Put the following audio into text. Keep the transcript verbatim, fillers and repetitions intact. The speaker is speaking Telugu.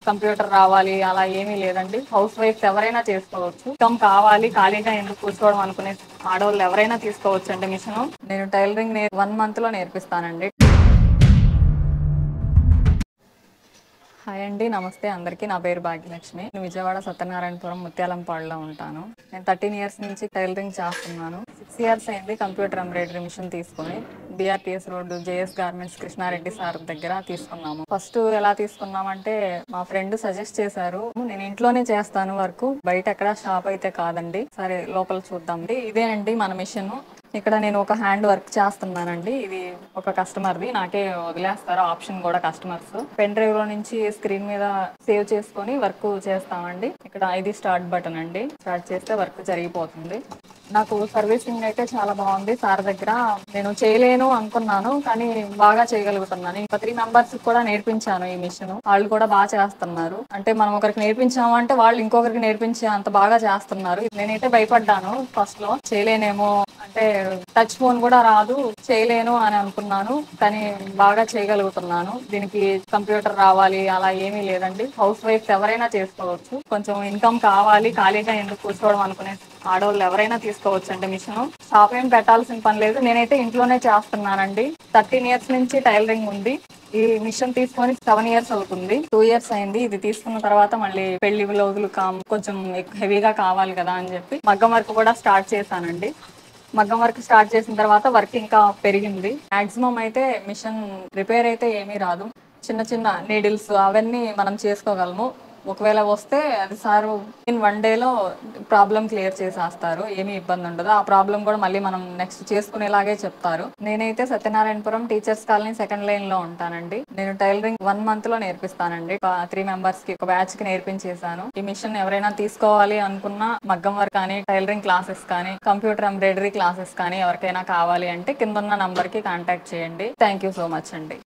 కంప్యూటర్ రావాలి అలా ఏమీ లేదండి. హౌస్ వైఫ్స్ ఎవరైనా చేసుకోవచ్చు. ఇన్కమ్ కావాలి, ఖాళీగా ఎందుకు కూర్చోవడం అనుకునే ఆడవాళ్ళు ఎవరైనా తీసుకోవచ్చండి మిషను. నేను టైలరింగ్ నే వన్ మంత్‌లో నేర్పిస్తానండి. హాయ్ అండి. నమస్తే అందరికీ. నా పేరు భాగ్యలక్ష్మి. నేను విజయవాడ సత్యనారాయణపురం ముత్యాలంపాడులో ఉంటాను. నేను పదమూడు ఇయర్స్ నుంచి టైలరింగ్ చేస్తున్నాను. సిక్స్ ఇయర్స్ అయింది కంప్యూటర్ ఎంబ్రాయిడరీ మిషన్ తీసుకొని. BRTS road JS garments Krishna Reddy sir దగ్గర తీసుకున్నాము. ఫస్ట్ ఎలా తీసుకున్నామంటే మా ఫ్రెండ్ సజెస్ట్ చేశారు. నేను ఇంట్లోనే చేస్తాను వర్క్, బయట ఎక్కడ షాప్ అయితే కాదండి. సరే లోపల చూద్దాం. ఇదేనండి మన మిషన్. ఇక్కడ నేను ఒక హ్యాండ్ వర్క్ చేస్తున్నానండి. ఇది ఒక కస్టమర్ది, నాకే వదిలేస్తారు ఆప్షన్ కూడా కస్టమర్స్. పెన్ డ్రైవ్ లో నుంచి స్క్రీన్ మీద సేవ్ చేసుకొని వర్క్ చేస్తామండి. ఇక్కడ ఇది స్టార్ట్ బటన్ అండి. స్టార్ట్ చేస్తే వర్క్ జరిగిపోతుంది. నాకు సర్వీసింగ్ అయితే చాలా బాగుంది సార్ దగ్గర. నేను చేయలేను అనుకున్నాను, కానీ బాగా చేయగలుగుతున్నాను. ఇంకా త్రీ మెంబర్స్ కూడా నేర్పించాను ఈ మిషన్. వాళ్ళు కూడా బాగా చేస్తున్నారు. అంటే మనం ఒకరికి నేర్పించాము అంటే వాళ్ళు ఇంకొకరికి నేర్పించే అంత బాగా చేస్తున్నారు. నేనైతే భయపడ్డాను ఫస్ట్ లో, చేయలేనేమో అంటే టచ్ ఫోన్ కూడా రాదు, చేయలేను అని అనుకున్నాను. కానీ బాగా చేయగలుగుతున్నాను. దీనికి కంప్యూటర్ రావాలి అలా ఏమీ లేదండి. హౌస్ వైఫ్స్ ఎవరైనా చేసుకోవచ్చు. కొంచెం ఇన్కమ్ కావాలి, ఖాళీగా ఎందుకు కూర్చోవడం అనుకునే ఆడవాళ్ళు ఎవరైనా తీసుకోవచ్చు అండి మిషన్. షాప్ ఏం పెట్టాల్సిన పని లేదు. నేనైతే ఇంట్లోనే చేస్తున్నానండి. థర్టీన్ ఇయర్స్ నుంచి టైలరింగ్ ఉంది. ఈ మిషన్ తీసుకొని సెవెన్ ఇయర్స్ అవుతుంది. టూ ఇయర్స్ అయింది. ఇది తీసుకున్న తర్వాత మళ్ళీ పెళ్లి బ్లౌజులు కామ్ కొంచెం హెవీగా కావాలి కదా అని చెప్పి మగ్గం వర్క్ కూడా స్టార్ట్ చేశానండి. మగ్గం వర్క్ స్టార్ట్ చేసిన తర్వాత వర్క్ ఇంకా పెరిగింది. మాక్సిమం అయితే మిషన్ రిపేర్ అయితే ఏమీ రాదు. చిన్న చిన్న నీడిల్స్ అవన్నీ మనం చేసుకోగలము. ఒకవేళ వస్తే అది సారు ఇన్ వన్ డేలో ప్రాబ్లం క్లియర్ చేసేస్తారు. ఏమీ ఇబ్బంది ఉండదు. ఆ ప్రాబ్లం కూడా మళ్ళీ మనం నెక్స్ట్ చేసుకునేలాగే చెప్తారు. నేనైతే Satyanarayanapuram teachers colony second line లో ఉంటానండి. నేను టైలరింగ్ వన్ మంత్ లో నేర్పిస్తానండి. త్రీ మెంబర్స్ కి ఒక బ్యాచ్ కి నేర్పించేశాను. ఈ మిషన్ ఎవరైనా తీసుకోవాలి అనుకున్నా మగ్గం వర్క్ కానీ, టైలరింగ్ క్లాసెస్ కానీ, కంప్యూటర్ ఎంబ్రాయిడరీ క్లాసెస్ కానీ ఎవరికైనా కావాలి అంటే కింద ఉన్న నంబర్ కి కాంటాక్ట్ చేయండి. థ్యాంక్ యూ సో మచ్ అండి.